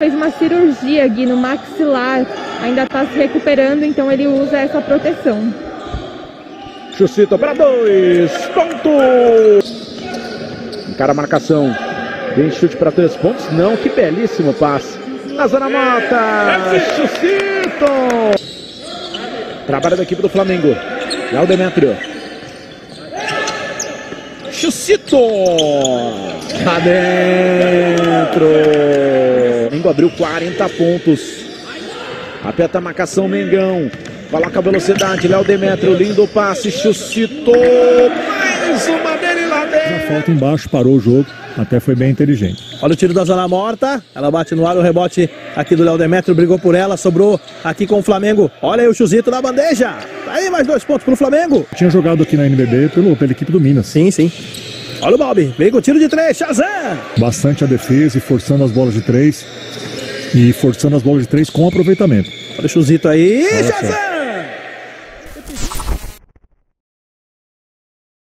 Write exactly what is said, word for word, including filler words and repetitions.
Fez uma cirurgia, Gui, no maxilar, ainda tá se recuperando, então ele usa essa proteção. Chucito para dois pontos. Encara a marcação. Vem chute para três pontos. Não, que belíssimo passe. Na zona mata. Chucito. Trabalho da equipe do Flamengo. Léo Demétrio. Chucito. Lá dentro. Flamengo abriu quarenta pontos. Aperta a marcação, Mengão. Coloca a velocidade, Léo Demétrio, lindo passe, Chucito. Mais uma dele lá dentro. A falta embaixo, parou o jogo, até foi bem inteligente. Olha o tiro da zona morta, ela bate no ar, o rebote aqui do Léo Demétrio, brigou por ela, sobrou aqui com o Flamengo. Olha aí o Chuzito na bandeja. Aí mais dois pontos pro Flamengo. Tinha jogado aqui na N B B pelo, pela equipe do Minas. Sim, sim. Olha o Bob, vem com o tiro de três, Shazam. Bastante a defesa e forçando as bolas de três. E forçando as bolas de três com aproveitamento. Olha o Chuzito aí, Olha Shazam.